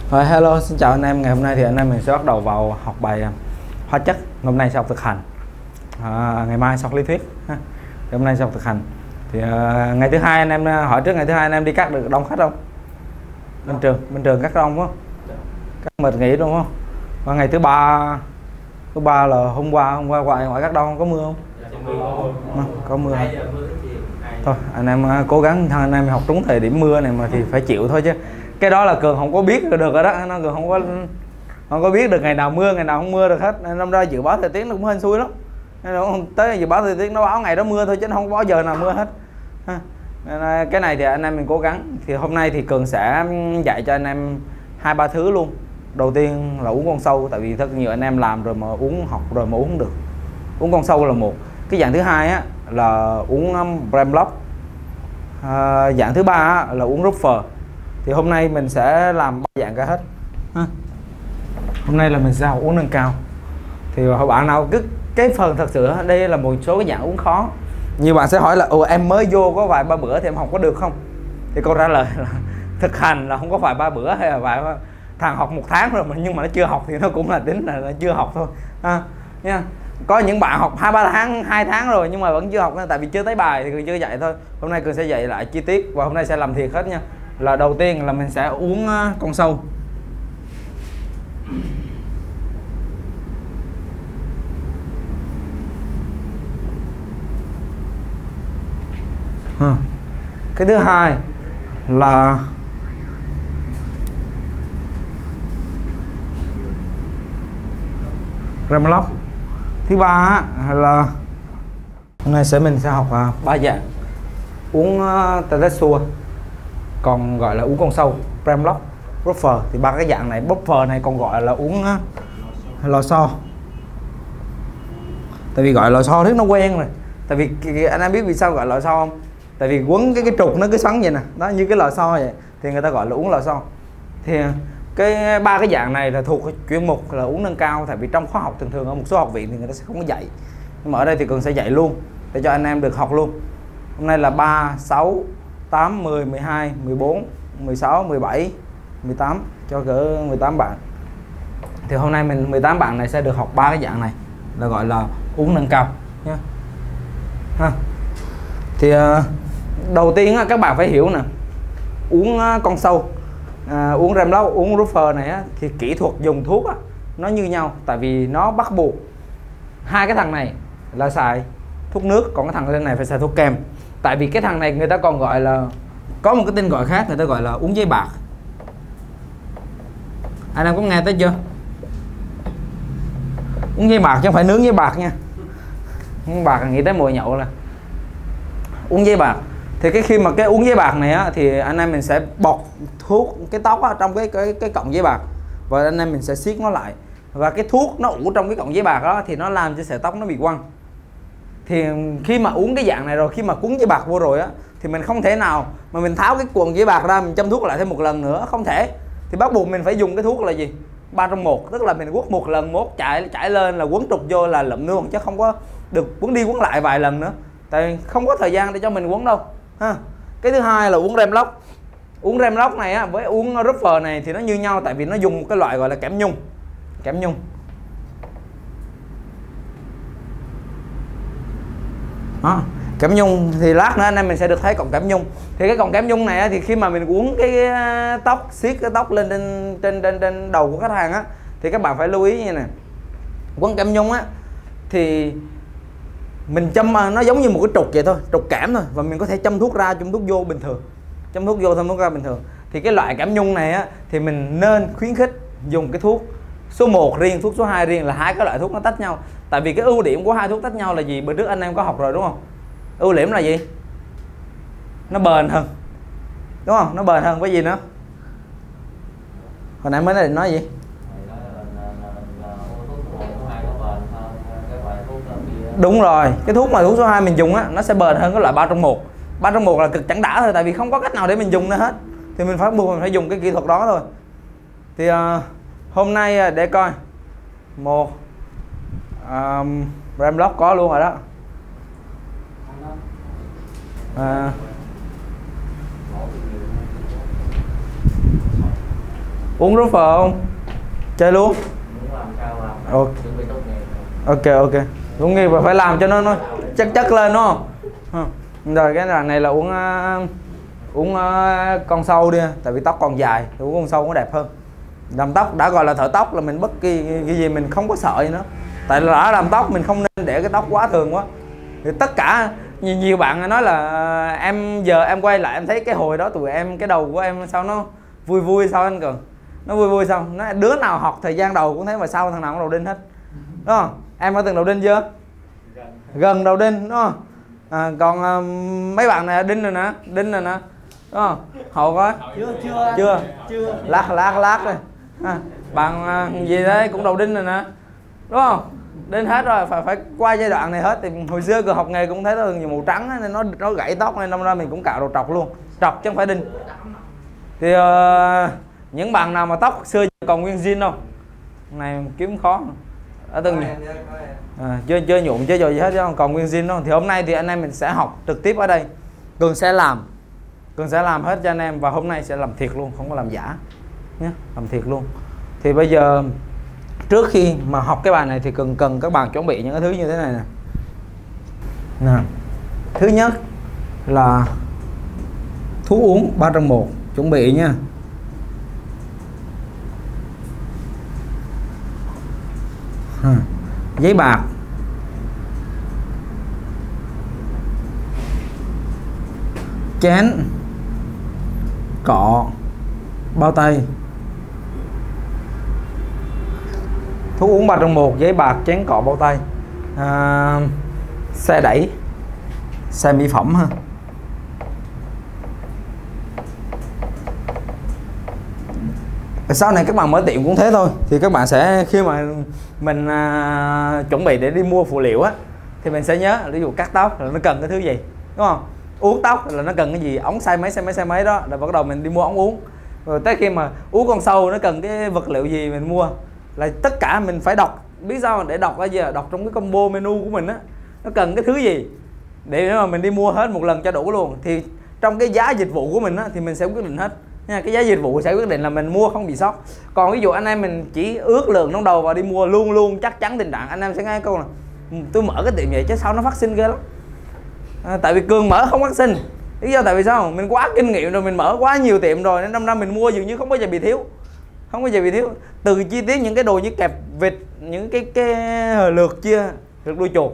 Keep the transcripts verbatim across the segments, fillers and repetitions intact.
Rồi, hello, xin chào anh em. Ngày hôm nay thì anh em mình sẽ bắt đầu vào học bài hóa chất. Hôm nay sẽ học thực hành, à, ngày mai sẽ học lý thuyết ha. Thì hôm nay sẽ học thực hành. Thì uh, ngày thứ hai anh em hỏi trước, ngày thứ hai anh em đi cắt được đông khách không? Bên trường, bên trường cắt đông không? Cắt mệt nghỉ đúng không? Và ngày thứ ba, thứ ba là hôm qua, hôm qua ngoài ngoài cắt đông có mưa không? À, có mưa. Thôi anh em cố gắng, thằng anh em học trúng thời điểm mưa này mà thì phải chịu thôi chứ. Cái đó là Cường không có biết được rồi đó, nó Cường không có không có biết được ngày nào mưa ngày nào không mưa được hết, nên năm ra dự báo thời tiết nó cũng hên xui lắm. Nên là tới dự báo thời tiết nó báo ngày đó mưa thôi chứ nó không có giờ nào mưa hết. Nên cái này thì anh em mình cố gắng. Thì hôm nay thì Cường sẽ dạy cho anh em hai ba thứ luôn. Đầu tiên là uống con sâu, tại vì rất nhiều anh em làm rồi mà uống học rồi mà uống không được. Uống con sâu là một. Cái dạng thứ hai á là uống um, Bremlock. À, dạng thứ ba á, là uống Ruffer. Thì hôm nay mình sẽ làm ba dạng cả hết ha. Hôm nay là mình sẽ học uống nâng cao. Thì bạn nào cứ cái phần thật sự đây là một số cái dạng uống khó. Nhiều bạn sẽ hỏi là ồ em mới vô có vài ba bữa thì em học có được không? Thì câu trả lời là thực hành là không có phải ba bữa hay là vài thằng học một tháng rồi mà nhưng mà nó chưa học thì nó cũng là tính là nó chưa học thôi ha nha. Có những bạn học hai ba tháng, hai tháng rồi nhưng mà vẫn chưa học nữa, tại vì chưa tới bài thì Cường chưa dạy thôi. Hôm nay Cường sẽ dạy lại chi tiết và hôm nay sẽ làm thiệt hết nha. Là đầu tiên là mình sẽ uống con sâu. Ha. Cái thứ hai là Bremlock. Thứ ba là hôm nay sẽ mình sẽ học ba dạng uống uh, Tedesua, còn gọi là uống con sâu, Bremlock, Ruffer. Thì ba cái dạng này, Buffer này còn gọi là uống uh, lò xo. Tại vì gọi lò xo rất nó quen rồi. Tại vì anh em biết vì sao gọi lò xo không? Tại vì quấn cái cái trục nó cứ xoắn vậy nè, đó như cái lò xo vậy thì người ta gọi là uống lò xo. Thì cái ba cái dạng này là thuộc chuyên mục là uống nâng cao, tại vì trong khóa học thường thường ở một số học viện thì người ta sẽ không có dạy, nhưng mà ở đây thì Cường sẽ dạy luôn để cho anh em được học luôn. Hôm nay là ba, sáu, tám, mười, mười hai, mười bốn, mười sáu, mười bảy, mười tám, cho cỡ mười tám bạn. Thì hôm nay mình mười tám bạn này sẽ được học ba cái dạng này là gọi là uống nâng cao nhé ha. Thì uh, đầu tiên uh, các bạn phải hiểu nè, uống uh, con sâu, uh, uống Bremlock, uống Ruffer này uh, thì kỹ thuật dùng thuốc uh, nó như nhau, tại vì nó bắt buộc hai cái thằng này là xài thuốc nước, còn cái thằng lên này phải xài thuốc kèm. Tại vì cái thằng này người ta còn gọi là có một cái tên gọi khác, người ta gọi là uống giấy bạc. Anh em có nghe tới chưa? Uống giấy bạc chứ không phải nướng giấy bạc nha. Uống bạc nghĩ tới mùi nhậu là uống giấy bạc. Thì cái khi mà cái uống giấy bạc này á, thì anh em mình sẽ bọt thuốc cái tóc á, trong cái cái cái cọng giấy bạc và anh em mình sẽ siết nó lại, và cái thuốc nó ủ trong cái cọng giấy bạc đó thì nó làm cho sợi tóc nó bị quăng. Thì khi mà uống cái dạng này rồi, khi mà cuốn giấy bạc vô rồi á thì mình không thể nào mà mình tháo cái cuộn giấy bạc ra mình châm thuốc lại thêm một lần nữa, không thể. Thì bắt buộc mình phải dùng cái thuốc là gì? Ba trong một, tức là mình quất một lần, mốt chạy chạy lên là quấn trục vô là lụm luôn, chứ không có được quấn đi quấn lại vài lần nữa, tại không có thời gian để cho mình quấn đâu ha. Cái thứ hai là uống Bremlock. Uống Bremlock này á, với uống Ruffer này thì nó như nhau, tại vì nó dùng một cái loại gọi là kẽm nhung. Kẽm nhung đó. Kẽm nhung thì lát nữa anh em mình sẽ được thấy cọng kẽm nhung. Thì cái cọng kẽm nhung này á, thì khi mà mình uống cái tóc, siết cái tóc lên trên trên trên, trên đầu của khách hàng á, thì các bạn phải lưu ý như này. Quấn kẽm nhung á thì mình châm nó giống như một cái trục vậy thôi, trục kẽm thôi, và mình có thể châm thuốc ra, châm thuốc vô bình thường, châm thuốc vô, châm thuốc ra bình thường. Thì cái loại kẽm nhung này á thì mình nên khuyến khích dùng cái thuốc số một riêng, thuốc số hai riêng, là hai cái loại thuốc nó tách nhau. Tại vì cái ưu điểm của hai thuốc tách nhau là gì? Bữa trước anh em có học rồi đúng không? Ưu điểm là gì? Nó bền hơn, đúng không? Nó bền hơn. Với gì nữa? Hồi nãy mới định nói gì? Đúng rồi, cái thuốc mà thuốc số hai mình dùng á, nó sẽ bền hơn cái loại ba trong một. Ba trong một là cực chẳng đã thôi, tại vì không có cách nào để mình dùng nữa hết, thì mình phải buộc mình phải dùng cái kỹ thuật đó thôi. Thì uh, hôm nay để coi một um, Bremlock có luôn rồi đó. À, Uống rút phở không? Chơi luôn. Ok ok ok. Đúng nghi phải làm cho nó nó chắc chắc lên đúng không? Rồi cái đoạn này là uống uh, uống uh, con sâu đi, tại vì tóc còn dài thì uống con sâu nó đẹp hơn. Làm tóc đã gọi là thợ tóc là mình bất kỳ cái gì mình không có sợ gì nữa. Tại là đã làm tóc mình không nên để cái tóc quá thường quá. Thì tất cả nhiều, nhiều bạn nói là em giờ em quay lại em thấy cái hồi đó tụi em cái đầu của em sao nó vui vui sao anh Cường, nó vui vui sao nó đứa nào học thời gian đầu cũng thấy mà sau thằng nào cũng đầu đinh hết đúng không? Em có từng đầu đinh chưa? Gần đầu đinh đúng không? À, còn uh, mấy bạn này đinh rồi nè, đinh rồi nè đúng không? Hậu coi chưa chưa chưa chưa lát lát lát rồi à, bạn uh, gì đấy cũng đầu đinh rồi nè đúng không? Đến hết rồi, phải phải qua giai đoạn này hết. Thì hồi xưa cứ học nghề cũng thấy nó nhiều màu trắng nên nó nó gãy tóc nên năm ra mình cũng cạo đầu trọc luôn, trọc chứ không phải đinh. Thì uh, những bạn nào mà tóc xưa còn nguyên zin không? Này kiếm khó. Đã từng à, chưa chưa nhuộm chưa rồi gì hết chứ không còn nguyên zin đâu. Thì hôm nay thì anh em mình sẽ học trực tiếp ở đây. Cường sẽ làm, Cường sẽ làm hết cho anh em và hôm nay sẽ làm thiệt luôn, không có làm giả nhé, làm thiệt luôn. Thì bây giờ trước khi mà học cái bài này thì cần cần các bạn chuẩn bị những cái thứ như thế này nè. Nè. Thứ nhất là thuốc uống ba trong một, chuẩn bị nha. À, giấy bạc, chén, cọ, bao tay. Thuốc uống ba trong một, giấy bạc, chén, cọ, bao tay. À, xe đẩy, xe mỹ phẩm ha. Sau này các bạn mở tiệm cũng thế thôi. Thì các bạn sẽ khi mà mình à, chuẩn bị để đi mua phụ liệu á thì mình sẽ nhớ ví dụ cắt tóc là nó cần cái thứ gì đúng không? Uống tóc là nó cần cái gì, ống xay mấy xay mấy xay mấy đó là bắt đầu mình đi mua ống uống. Rồi tới khi mà uống con sâu nó cần cái vật liệu gì mình mua, là tất cả mình phải đọc. Biết sao để đọc cái gì? Đọc trong cái combo menu của mình á, nó cần cái thứ gì để mà mình đi mua hết một lần cho đủ luôn. Thì trong cái giá dịch vụ của mình á thì mình sẽ quyết định hết nha. Cái giá dịch vụ sẽ quyết định là mình mua không bị sót. Còn ví dụ anh em mình chỉ ước lượng trong đầu và đi mua luôn luôn chắc chắn tình trạng, anh em sẽ nghe câu là tôi mở cái tiệm vậy chứ sao nó phát sinh ghê lắm. À, tại vì Cường mở không phát sinh. Lý do tại vì sao? Mình quá kinh nghiệm rồi, mình mở quá nhiều tiệm rồi nên năm năm mình mua dường như không bao giờ bị thiếu, không bao giờ bị thiếu. Từ chi tiết những cái đồ như kẹp vịt, những cái cái lượt chia, lượt đuôi chuột,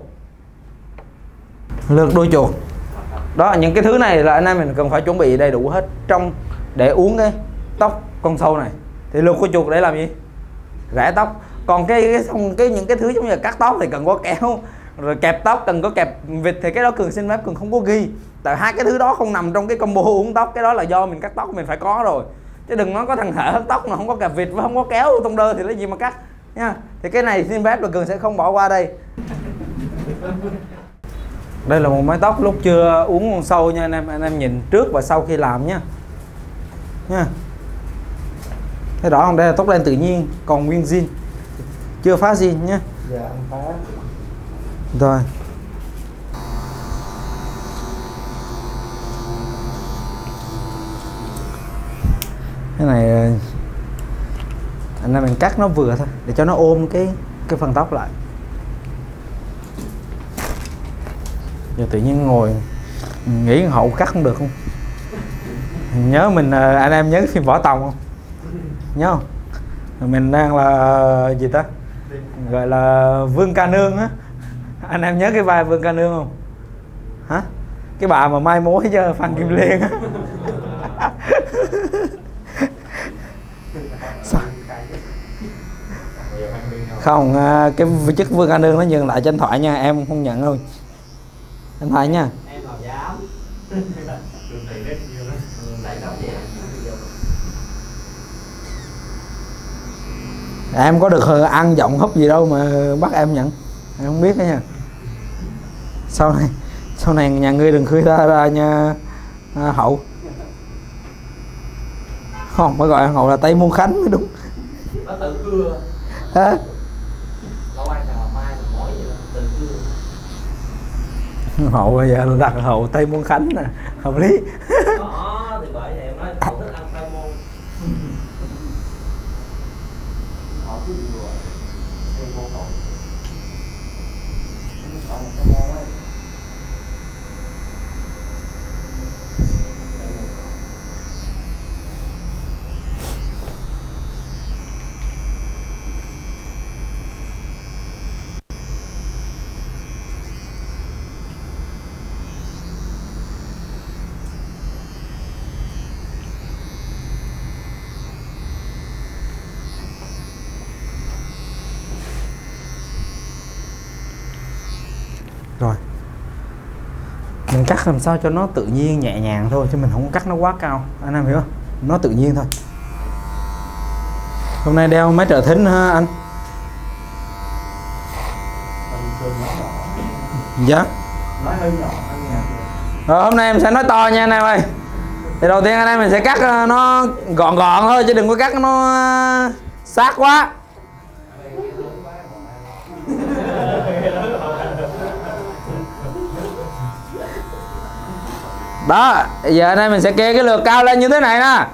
lượt đuôi chuột đó, những cái thứ này là anh em mình cần phải chuẩn bị đầy đủ hết trong để uống cái tóc con sâu này. Thì lượt của chuột để làm gì? Rẽ tóc. Còn cái cái, cái, cái những cái thứ giống như là cắt tóc thì cần có kéo, rồi kẹp tóc cần có kẹp vịt thì cái đó Cường xin phép Cường không có ghi. Tại hai cái thứ đó không nằm trong cái combo uống tóc, cái đó là do mình cắt tóc mình phải có rồi. Chứ đừng nói có thằng hệ hớt tóc mà không có kẹp vịt và không có kéo trong đơ thì lấy gì mà cắt nha. Thì cái này xin phép là Cường sẽ không bỏ qua đây. Đây là một mái tóc lúc chưa uống con sâu nha anh em, anh em nhìn trước và sau khi làm nha. Nha. Thấy rõ không? Đây là tóc đen tự nhiên, còn nguyên zin. Chưa phá zin nhé. Dạ anh phá. Rồi. Cái này anh em mình cắt nó vừa thôi để cho nó ôm cái cái phần tóc lại. Giờ tự nhiên ngồi nghĩ Hậu cắt không được không? Nhớ mình anh em nhớ phim Võ Tòng không? Nhớ không? Mình đang là gì ta? Gọi là Vương Ca Nương á. Anh em nhớ cái vai Vương Ca Nương không? Hả? Cái bà mà mai mối cho Phan Kim Liên á. Không, cái chức Vương Ca Nương nó nhường lại cho anh Thoại nha, em không nhận thôi. Anh Thoại nha. Em làm dám. Em có được ăn giọng húp gì đâu mà bắt em nhận. Em không biết đó nha. Sau này sau này nhà ngươi đừng khơi ra ra nha à, Hậu. Không, phải gọi Hậu là Tây Môn Khánh mới đúng. Nó tự cưa. Hả? Lâu ăn nào mai là mỏi vậy tự cưa. Hậu bây giờ đặt Hậu Tây Môn Khánh nè, hợp lý. Đó, thì bởi vậy em nói Hậu thích ăn Tây Môn. Rồi mình cắt làm sao cho nó tự nhiên nhẹ nhàng thôi, chứ mình không cắt nó quá cao, anh em hiểu không? Nó tự nhiên thôi. Hôm nay đeo máy trợ thính ha anh? Dạ. Nói hơi nhỏ. Rồi hôm nay em sẽ nói to nha anh em ơi. Thì đầu tiên anh em mình sẽ cắt nó gọn gọn thôi, chứ đừng có cắt nó sát quá. Đó, giờ anh em mình sẽ kê cái lược cao lên như thế này nè.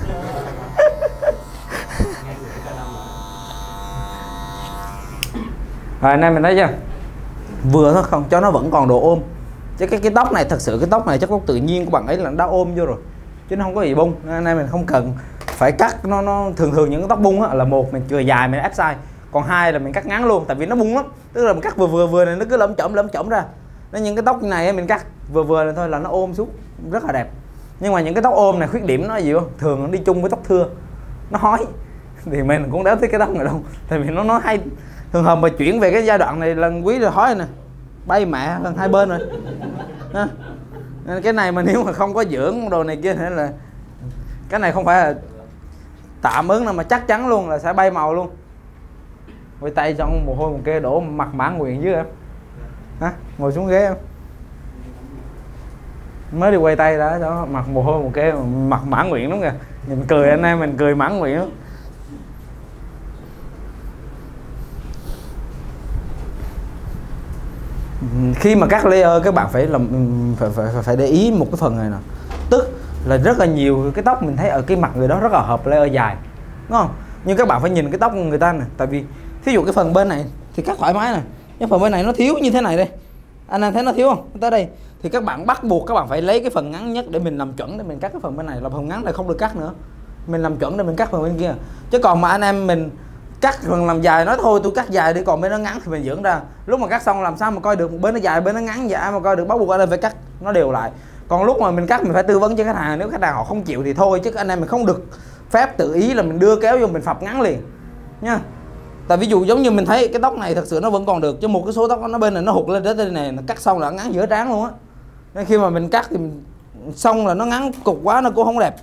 Rồi anh em mình thấy chưa? Vừa thôi, không cho nó vẫn còn độ ôm. Chứ cái cái tóc này thật sự cái tóc này chắc tóc tự nhiên của bạn ấy là nó đã ôm vô rồi, chứ nó không có gì bung. Nên anh em mình không cần phải cắt nó nó thường thường những cái tóc bung á, là một mình chừa dài mình ép size, còn hai là mình cắt ngắn luôn, tại vì nó bung lắm. Tức là mình cắt vừa vừa vừa này nó cứ lẫm chởm lẫm chởm ra. Nên những cái tóc này mình cắt vừa vừa này thôi là nó ôm xuống rất là đẹp. Nhưng mà những cái tóc ôm này khuyết điểm nó gì không? Thường nó đi chung với tóc thưa, nó hói. Thì mình cũng đéo thích cái tóc này đâu, tại vì nó nó hay thường hợp mà chuyển về cái giai đoạn này lần quý rồi hói nè, bay mẹ hơn hai bên rồi. Ha. Nên cái này mà nếu mà không có dưỡng đồ này kia nữa là cái này không phải là tạm ứng đâu, mà chắc chắn luôn là sẽ bay màu luôn. Quay tay trong mồ hôi một kê đổ mặt mãn nguyện chứ em. Hả? Ngồi xuống ghế em. Mới đi quay tay đã cho mặt mồ hôi một cái mặt mãn nguyện lắm kìa. Nhìn cười anh em mình cười mãn nguyện lắm. Khi mà cắt layer các bạn phải làm phải, phải phải để ý một cái phần này nè, tức là rất là nhiều cái tóc mình thấy ở cái mặt người đó rất là hợp layer dài, đúng không? Nhưng các bạn phải nhìn cái tóc của người ta này, tại vì thí dụ cái phần bên này thì cắt thoải mái này, nhưng phần bên này nó thiếu như thế này đây, anh em thấy nó thiếu không? Tới đây thì các bạn bắt buộc các bạn phải lấy cái phần ngắn nhất để mình làm chuẩn, để mình cắt cái phần bên này, là phần ngắn này không được cắt nữa, mình làm chuẩn để mình cắt phần bên kia. Chứ còn mà anh em mình cắt phần làm dài nói thôi tôi cắt dài đi, còn bên nó ngắn thì mình dưỡng ra, lúc mà cắt xong làm sao mà coi được bên nó dài bên nó ngắn vậy mà coi được, bắt buộc anh em phải cắt nó đều lại. Còn lúc mà mình cắt mình phải tư vấn cho khách hàng, nếu khách hàng họ không chịu thì thôi, chứ anh em mình không được phép tự ý là mình đưa kéo vô mình phập ngắn liền nha. Tại ví dụ giống như mình thấy cái tóc này thật sự nó vẫn còn được, chứ một cái số tóc nó bên này nó hụt lên đến đây này, nó cắt xong là ngắn giữa trán luôn á. Nên khi mà mình cắt thì mình, xong là nó ngắn cục quá nó cũng không đẹp.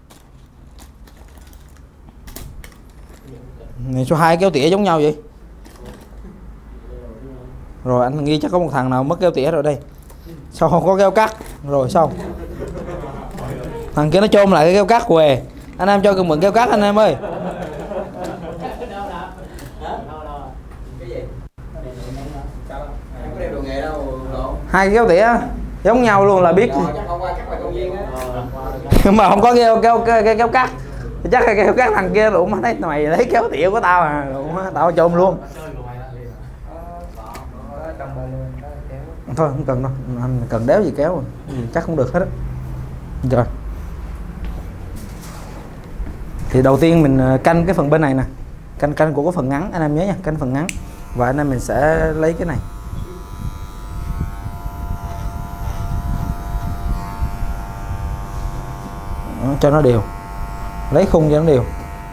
Này số hai kéo tỉa giống nhau vậy. Rồi anh nghĩ chắc có một thằng nào mất kéo tỉa rồi đây. Sao không có kéo cắt? Rồi xong. Thằng kia nó chôm lại cái kéo cắt quề. Anh em cho cần mượn kéo cắt anh em ơi. Hai kéo tỉa giống nhau luôn là biết. Nhưng mà không có kéo kéo kéo, kéo cắt. Chắc là kéo cắt thằng kia luôn, thấy mày lấy kéo tỉa của tao à, tao chôm luôn. Thôi không cần đâu, anh cần đéo gì kéo rồi, chắc không được hết á. Rồi. Thì đầu tiên mình canh cái phần bên này nè, canh canh của cái phần ngắn, anh em nhớ nha, canh phần ngắn. Và anh em mình sẽ lấy cái này. Đó, cho nó đều. Lấy khung cho nó đều.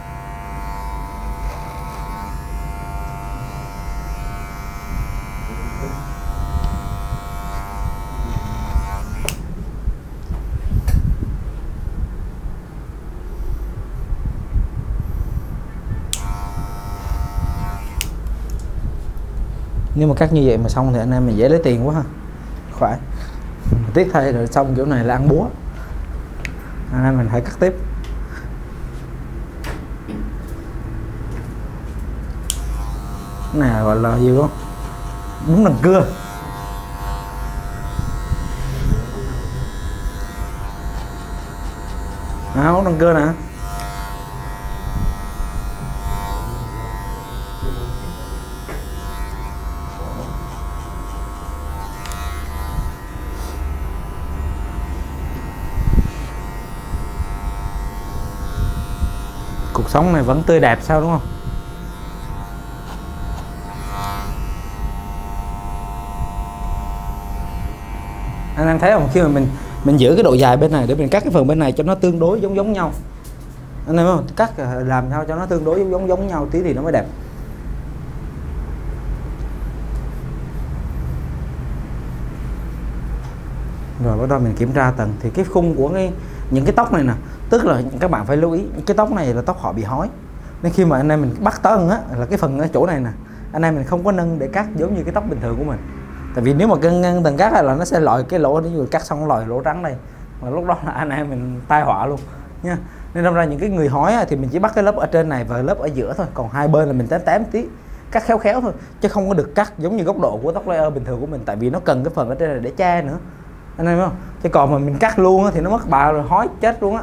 Nếu mà cắt như vậy mà xong thì anh em mình dễ lấy tiền quá ha. Phải. Tiếc thay rồi xong kiểu này là ăn búa. Anh em mình phải cắt tiếp. Cái này gọi là gì không? Bún đằng cưa. À, bún đằng cưa nè. cuộc sống này vẫn tươi đẹp sao, đúng không? Anh em thấy không, khi mà mình mình giữ cái độ dài bên này để mình cắt cái phần bên này cho nó tương đối giống giống nhau, anh em không, cắt làm sao cho nó tương đối giống giống giống nhau tí thì nó mới đẹp. Rồi bắt đầu mình kiểm tra tầng thì cái khung của cái những cái tóc này nè, tức là các bạn phải lưu ý cái tóc này là tóc họ bị hói, nên khi mà anh em mình bắt tầng á là cái phần ở chỗ này nè, anh em mình không có nâng để cắt giống như cái tóc bình thường của mình, tại vì nếu mà cân ngang tầng cắt là nó sẽ lòi cái lỗ, ví dụ cắt xong lòi lỗ trắng đây, và lúc đó là anh em mình tai họa luôn nha. Nên đâm ra những cái người hói thì mình chỉ bắt cái lớp ở trên này và lớp ở giữa thôi, còn hai bên là mình tém tém tí, cắt khéo khéo thôi, chứ không có được cắt giống như góc độ của tóc layer bình thường của mình, tại vì nó cần cái phần ở trên này để che nữa, anh em thấy không? Chứ còn mà mình cắt luôn thì nó mất bà rồi, hói chết luôn á.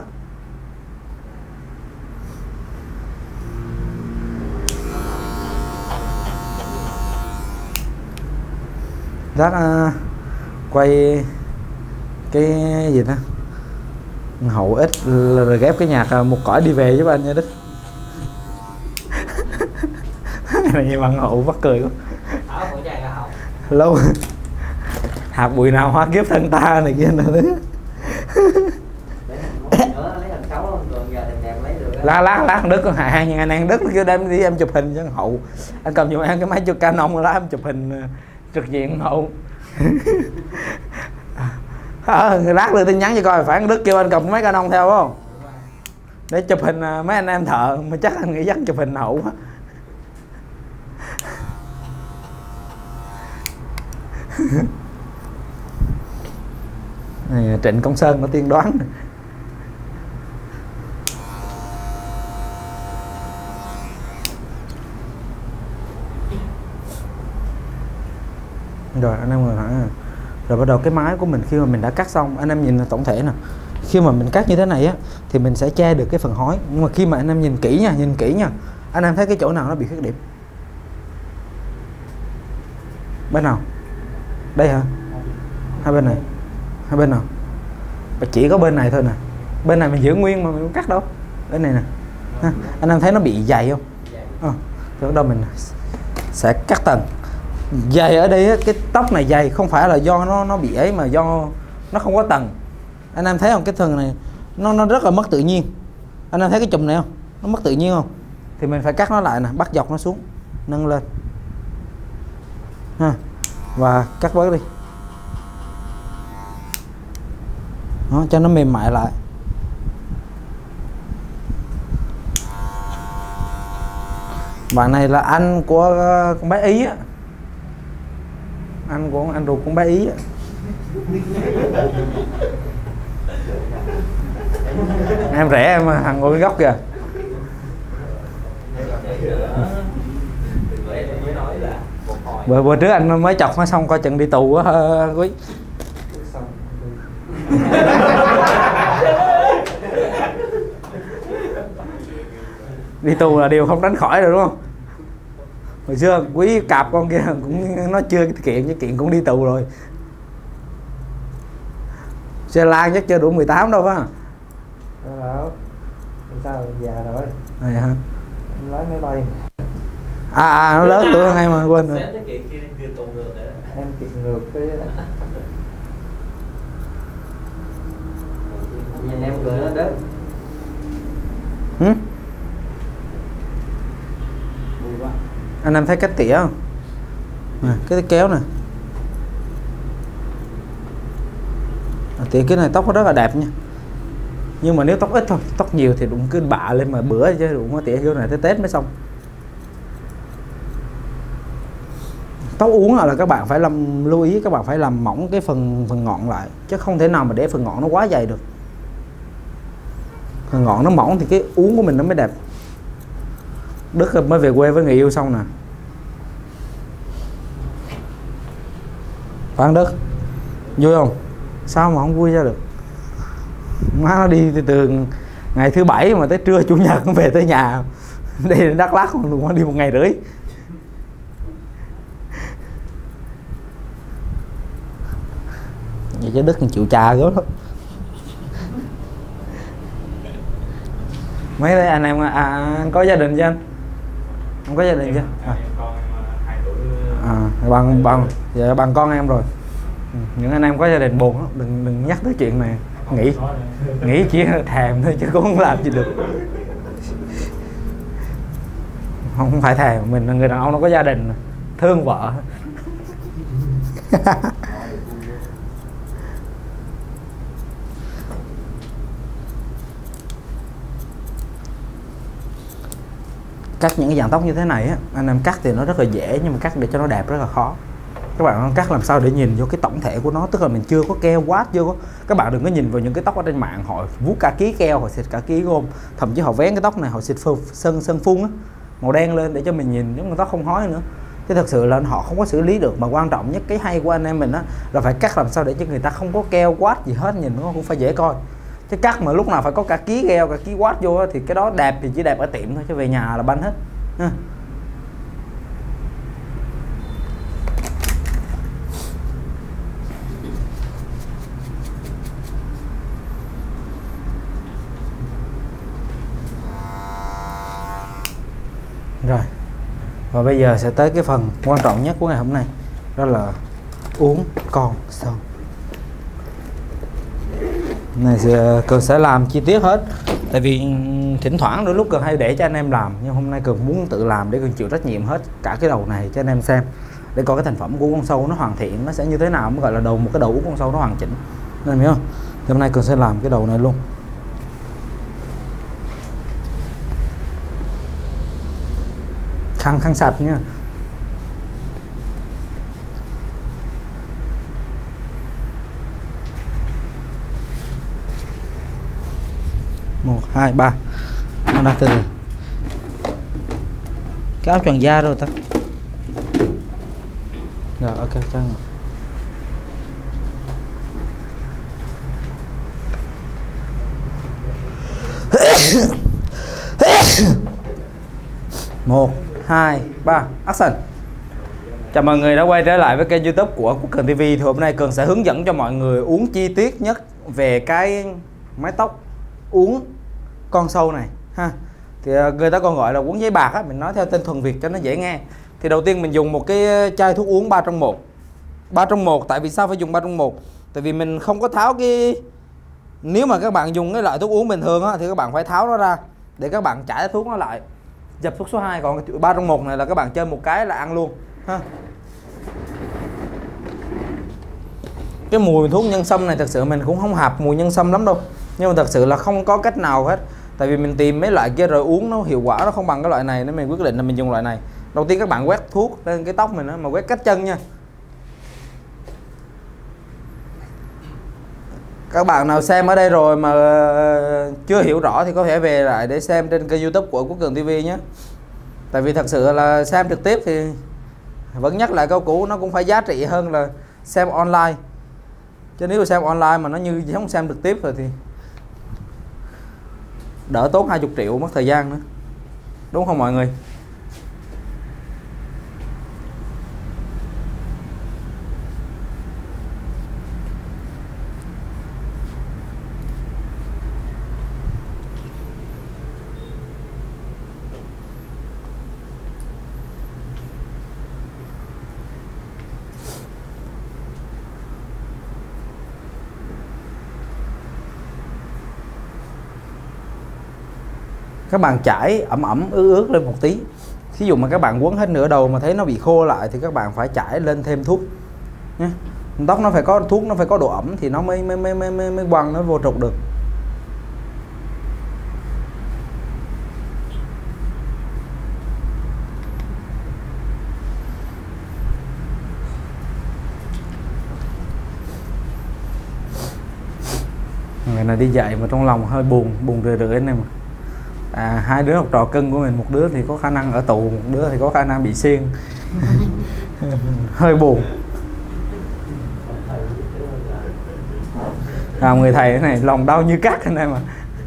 Giác uh, quay cái gì đó Hậu ít rồi ghép cái nhạc Một Cõi Đi Về với anh nha Đức. Này như bạn Hậu bắt cười quá. Lâu hạt bụi nào hóa kiếp thân ta này kia nữa. Lá lá lá Đức con hai nhưng anh ăn Đức kêu đem đi em chụp hình cho Hậu. Anh cầm giùm em cái máy chụp Canon đó em chụp hình trực diện Hậu. À, lát đưa tin nhắn cho coi phải Đức kêu anh cầm máy Canon theo không? Để chụp hình mấy anh em thợ mà chắc anh nghĩ dắt chụp hình Hậu quá. Này, Trịnh Công Sơn nó tiên đoán. Rồi anh em ngồi hả? Rồi bắt đầu cái máy của mình khi mà mình đã cắt xong, anh em nhìn là tổng thể nè, khi mà mình cắt như thế này á thì mình sẽ che được cái phần hói, nhưng mà khi mà anh em nhìn kỹ nha, nhìn kỹ nha, anh em thấy cái chỗ nào nó bị khuyết điểm? Bên nào? Đây hả? Hai bên này? Hai bên nào? Và chỉ có bên này thôi nè, bên này mình giữ nguyên mà mình không cắt đâu, bên này nè ha. Anh em thấy nó bị dày không? À, thì bắt đầu mình sẽ cắt tầng. Dày ở đây cái tóc này dày không phải là do nó nó bị ấy, mà do nó không có tầng. Anh em thấy không, cái phần này nó nó rất là mất tự nhiên. Anh em thấy cái chùm này không, nó mất tự nhiên không, thì mình phải cắt nó lại nè, bắt dọc nó xuống, nâng lên ha, và cắt bớt đi đó, cho nó mềm mại lại. Bạn này là anh của con bé Ý á, anh của anh ruột con bé Ý á. Em rẻ em thằng ngồi góc kìa. Bữa, bữa trước anh mới chọc nó xong coi chừng đi tù á quý. Đi tù là điều không tránh khỏi rồi đúng không? Hồi xưa quý cạp con kia cũng nó chưa kiện chứ kiện cũng đi tù rồi. Xe Lan chắc chưa đủ mười tám đâu phải không? Đâu. Sao già rồi. Này hả? Lấy máy bay. À, à nó lớn tuổi hơn em mà quên rồi. Em kiện ngược cái nhìn em cười nó đớt. Hử? Anh em thấy cách tỉa không? Nè, cái kéo nè. À, tỉa cái này tóc nó rất là đẹp nha. Nhưng mà nếu tóc ít thôi, tóc nhiều thì đụng cứ bạ lên mà bữa chứ đụng có tỉa kiểu này tới Tết mới xong. Tóc uốn là các bạn phải làm lưu ý, các bạn phải làm mỏng cái phần phần ngọn lại, chứ không thể nào mà để phần ngọn nó quá dày được. Phần ngọn nó mỏng thì cái uốn của mình nó mới đẹp. Đức mới về quê với người yêu xong nè. Phan Đức vui không? Sao mà không vui ra được? Má nó đi từ, từ ngày thứ bảy mà tới trưa chủ nhật cũng về tới nhà. Đi đến Đắk Lắk còn đi một ngày rưỡi. Vậy chứ Đức chịu trà gớm lắm. Mấy anh em à, anh có gia đình chưa anh? Không có gia đình chưa? À, à bằng bằng dạ, bằng con em rồi. Những anh em có gia đình buồn đừng đừng nhắc tới chuyện này, nghĩ nghĩ chỉ thèm thôi chứ cũng không làm gì được. Không phải thèm, mình là người đàn ông nó có gia đình thương vợ. Cắt những cái dạng tóc như thế này á, anh em cắt thì nó rất là dễ, nhưng mà cắt để cho nó đẹp rất là khó. Các bạn cắt làm sao để nhìn vô cái tổng thể của nó, tức là mình chưa có keo quát vô. Các bạn đừng có nhìn vào những cái tóc ở trên mạng, họ vuốt cả ký keo, họ xịt cả ký gôm, thậm chí họ vén cái tóc này, họ xịt sơn sơn phun á, màu đen lên để cho mình nhìn giống như tóc không hói nữa. Chứ thật sự là họ không có xử lý được. Mà quan trọng nhất cái hay của anh em mình á là phải cắt làm sao để cho người ta không có keo quát gì hết, nhìn nó cũng phải dễ coi. Chứ cắt mà lúc nào phải có cả ký keo, cả ký quát vô thì cái đó đẹp thì chỉ đẹp ở tiệm thôi, chứ về nhà là banh hết ha. Rồi, và bây giờ sẽ tới cái phần quan trọng nhất của ngày hôm nay, đó là uống con sâu. Này sẽ, Cường sẽ làm chi tiết hết, tại vì thỉnh thoảng đôi lúc Cường hay để cho anh em làm, nhưng hôm nay Cường muốn tự làm để Cường chịu trách nhiệm hết cả cái đầu này cho anh em xem, để coi cái thành phẩm của con sâu nó hoàn thiện, nó sẽ như thế nào mới gọi là đầu một cái đầu uống con sâu nó hoàn chỉnh, nên hiểu không? Thì hôm nay Cường sẽ làm cái đầu này luôn. Khăn khăn sạch nha. Một, hai, ba. Nó đặt từ từ. Cái áo choàng da rồi ta. Rồi ok chăng. Một, hai, ba, action. Chào mọi người đã quay trở lại với kênh YouTube của Quốc Cường ti vi. Thì hôm nay Cường sẽ hướng dẫn cho mọi người uống chi tiết nhất về cái mái tóc uống con sâu này ha. Thì người ta còn gọi là uống giấy bạc á, mình nói theo tên thuần Việt cho nó dễ nghe. Thì đầu tiên mình dùng một cái chai thuốc uống ba trong một. ba trong một, tại vì sao phải dùng ba trong một? Tại vì mình không có tháo cái, nếu mà các bạn dùng cái loại thuốc uống bình thường á thì các bạn phải tháo nó ra để các bạn chảy thuốc nó lại, dập thuốc số hai. Còn ba trong một này là các bạn chơi một cái là ăn luôn ha. Cái mùi thuốc nhân sâm này thật sự mình cũng không hợp mùi nhân sâm lắm đâu, nhưng mà thật sự là không có cách nào hết, tại vì mình tìm mấy loại kia rồi uống nó hiệu quả nó không bằng cái loại này nên mình quyết định là mình dùng loại này. Đầu tiên các bạn quét thuốc lên cái tóc mình đó, mà quét cách chân nha. Các bạn nào xem ở đây rồi mà chưa hiểu rõ thì có thể về lại để xem trên kênh YouTube của Quốc Cường ti vi nhé. Tại vì thật sự là xem trực tiếp thì vẫn nhắc lại câu cũ, nó cũng phải giá trị hơn là xem online. Chứ nếu mà xem online mà nó như giống xem trực tiếp rồi thì đỡ tốn hai mươi triệu mất thời gian nữa, đúng không mọi người? Các bạn chải ẩm ẩm ướt ướt lên một tí. Ví dụ mà các bạn quấn hết nửa đầu mà thấy nó bị khô lại thì các bạn phải chải lên thêm thuốc nhé. Tóc nó phải có thuốc, nó phải có độ ẩm thì nó mới mới mới mới mới, mới quăng nó vô trục được. Người này đi dạy mà trong lòng hơi buồn buồn rười rượi này mà. À, hai đứa học trò cưng của mình, một đứa thì có khả năng ở tù, một đứa thì có khả năng bị xiên. Hơi buồn. À, người thầy này lòng đau như cát anh em mà.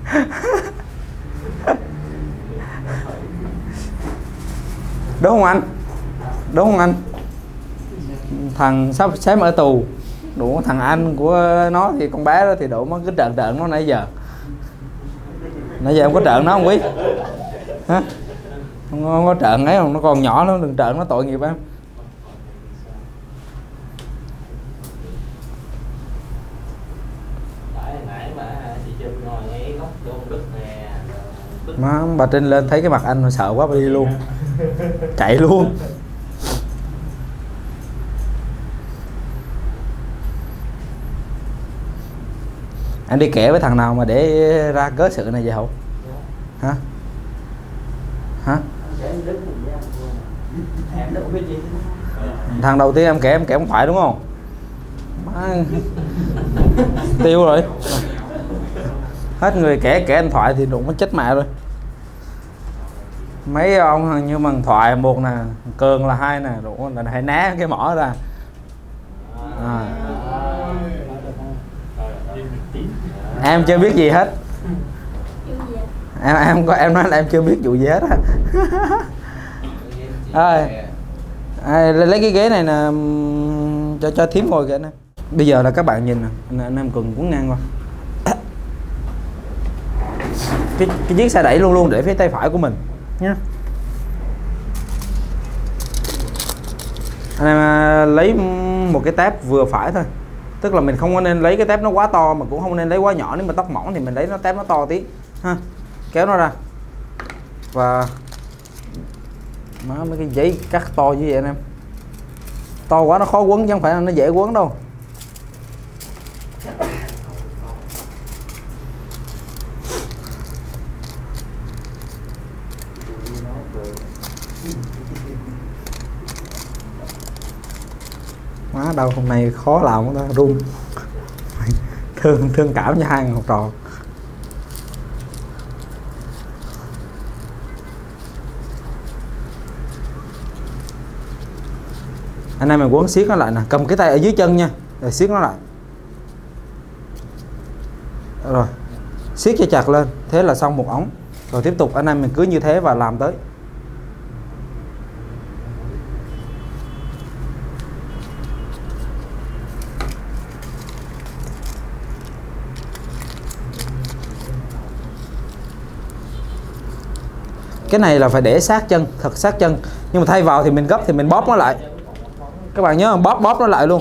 Đúng không anh? Đúng không anh? Thằng sắp xếp ở tù, đủ thằng anh của nó thì con bé đó thì đủ nó cứ trợn trợn nó nãy giờ. Nãy giờ em có trợn nó không Quý? Hả? Không, không có trợn ấy, nó còn nhỏ nó đừng trợn nó tội nghiệp em. Má bà Trinh lên thấy cái mặt anh sợ quá bà đi luôn. Chạy luôn. Anh đi kể với thằng nào mà để ra cớ sự này vậy hậu? Hả? Hả? Thằng đầu tiên em kể em kể không phải đúng không? Má... tiêu rồi. Hết người kể kể anh Thoại thì đụng nó chết mẹ rồi. Mấy ông như bằng Thoại một nè, Cường là hai nè, đụng là hãy né cái mỏ ra. À. Em chưa biết gì hết. Em em có em nói là em chưa biết vụ gì hết á. Rồi. À, lấy cái ghế này nè cho cho thím ngồi kìa nè. Bây giờ là các bạn nhìn nè, anh em Cường cũng ngang qua. Cái, cái chiếc xe đẩy luôn luôn để phía tay phải của mình nhé. Anh em lấy một cái tép vừa phải thôi, tức là mình không có nên lấy cái tép nó quá to mà cũng không nên lấy quá nhỏ. Nếu mà tóc mỏng thì mình lấy nó tép nó to tí ha, kéo nó ra và má mấy cái giấy cắt to như vậy anh em, to quá nó khó quấn chứ không phải là nó dễ quấn đâu. Má đâu hôm nay khó làm đó, run. thương thương cảm cho hai người học trò. Anh em mình quấn siết nó lại nè, cầm cái tay ở dưới chân nha, rồi siết nó lại. Rồi siết cho chặt lên, thế là xong một ống. Rồi tiếp tục anh em mình cứ như thế và làm tới. Cái này là phải để sát chân, thật sát chân. Nhưng mà thay vào thì mình gấp thì mình bóp nó lại. Các bạn nhớ bóp bóp nó lại luôn.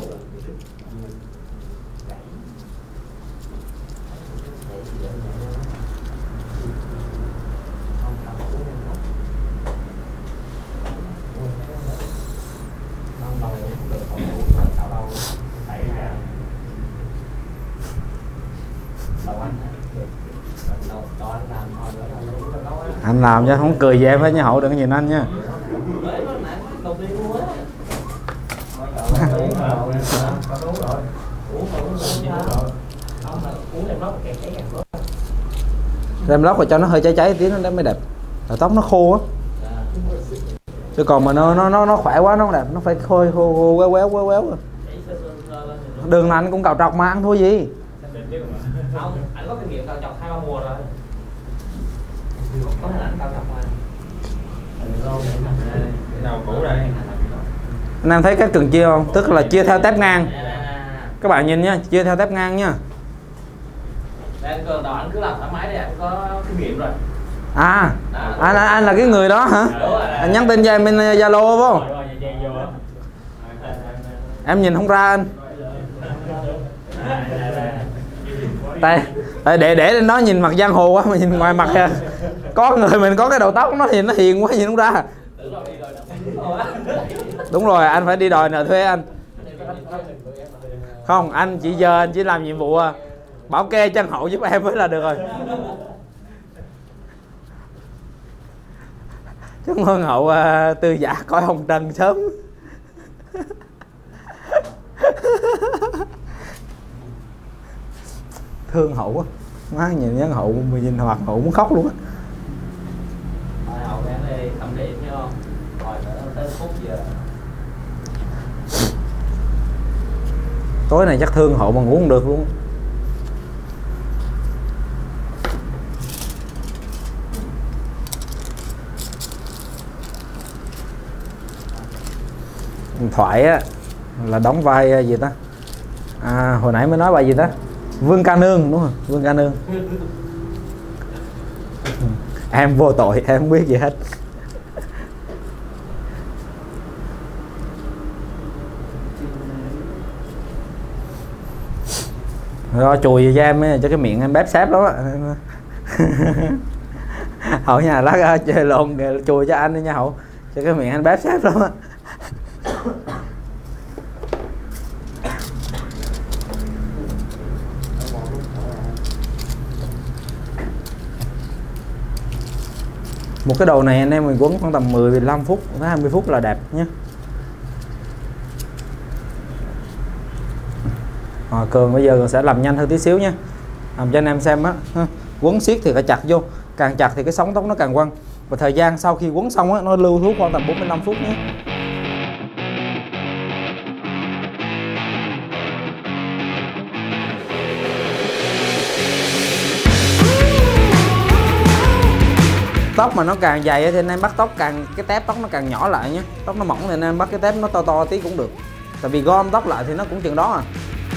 Anh làm cho không cười về em hết nha Hậu, đừng có nhìn anh nha. Rem lót và cho nó hơi cháy cháy tí nó mới đẹp. Rồi tóc nó khô á. Chứ còn mà nó nó nó nó khỏe quá nó không đẹp, nó phải khôi khô khô quéo quéo quéo quéo. Đường là anh cũng cào trọc mà ăn thua gì. Không, anh có kinh nghiệm cào trọc hai ba mùa rồi. Có hình ảnh cào trọc mà. Nào cũ đây. Anh em thấy cách cần chia không? Tức là chia theo tép ngang. Các bạn nhìn nha, chia theo tép ngang nha. Anh Cường đó anh cứ làm thoải mái đi, anh có kinh nghiệm rồi. À, anh, anh, anh là cái người đó hả? Anh nhắn tin cho em bên Zalo không? Em nhìn không ra anh. Tại, tại để để lên đó nhìn mặt giang hồ quá mà nhìn ngoài mặt kìa. Có người mình có cái đầu tóc nó thì nó hiền quá nhìn không ra. Đúng rồi, anh phải đi đòi nợ thuê anh. Không, anh chỉ giờ anh chỉ làm nhiệm vụ bảo kê chân Hậu giúp em mới là được rồi. Chúc mừng Hậu uh, tư giả coi hồng trần sớm. Thương Hậu quá. Má nhìn nhân Hậu mà nhìn hoặc Hậu muốn khóc luôn á. Hậu đang đi thẩm điện thấy không? Rồi tới phút giờ. Tối này chắc thương Hậu mà ngủ không được luôn. Thoại á là đóng vai gì ta? À, hồi nãy mới nói bài gì ta? Vương Ca Nương đúng không? Vương Ca Nương. Em vô tội, em không biết gì hết. Rồi chùi cho em ấy, cho cái miệng em bép xép lắm á. Hậu nhà lát chơi lộn chùi cho anh đi nha Hậu, cho cái miệng anh bép xép lắm á. Một cái đồ này anh em mình quấn khoảng tầm mười đến mười lăm phút tới hai mươi phút là đẹp nhé. À, Cường bây giờ sẽ làm nhanh hơn tí xíu nha, làm cho anh em xem á. Quấn siết thì phải chặt vô, càng chặt thì cái sóng tóc nó càng quăng, và thời gian sau khi quấn xong á nó lưu thuốc khoảng tầm bốn mươi lăm phút nhé. Tóc mà nó càng dày thì anh em bắt tóc càng cái tép tóc nó càng nhỏ lại nhé. Tóc nó mỏng thì anh em bắt cái tép nó to to tí cũng được, tại vì gom tóc lại thì nó cũng chừng đó à.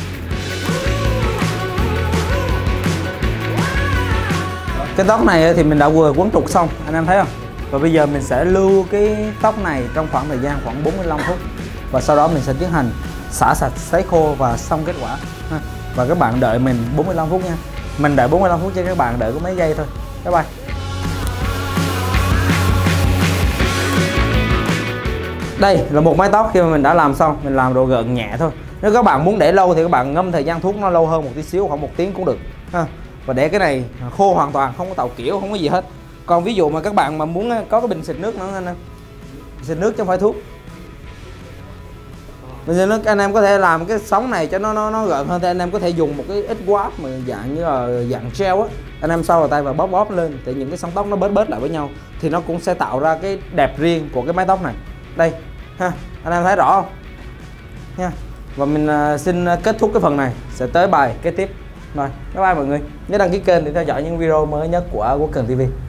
Cái tóc này thì mình đã vừa quấn trục xong, anh em thấy không? Và bây giờ mình sẽ lưu cái tóc này trong khoảng thời gian khoảng bốn mươi lăm phút, và sau đó mình sẽ tiến hành xả sạch, sấy khô và xong kết quả. Và các bạn đợi mình bốn mươi lăm phút nha. Mình đợi bốn mươi lăm phút cho các bạn đợi có mấy giây thôi. Bye bye. Đây là một mái tóc khi mà mình đã làm xong, mình làm độ gợn nhẹ thôi. Nếu các bạn muốn để lâu thì các bạn ngâm thời gian thuốc nó lâu hơn một tí xíu, khoảng một tiếng cũng được ha. Và để cái này khô hoàn toàn, không có tàu kiểu, không có gì hết. Còn ví dụ mà các bạn mà muốn có cái bình xịt nước nữa anh em, xịt nước chứ không phải thuốc. Bình xịt nước anh em có thể làm cái sóng này cho nó nó nó gợn hơn, thì anh em có thể dùng một cái ít quáp mà dạng như là dạng gel á, anh em sau vào tay và bóp bóp lên thì những cái sóng tóc nó bết bết lại với nhau, thì nó cũng sẽ tạo ra cái đẹp riêng của cái mái tóc này. Đây ha, anh em thấy rõ không nha. Và mình uh, xin kết thúc cái phần này, sẽ tới bài kế tiếp. Rồi, bye bye mọi người, nhớ đăng ký kênh để theo dõi những video mới nhất của Quốc Cường ti vi.